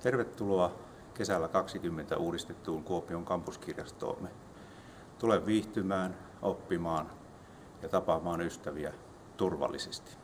Tervetuloa kesällä 2020 uudistettuun Kuopion kampuskirjastoomme. Tule viihtymään, oppimaan ja tapaamaan ystäviä turvallisesti.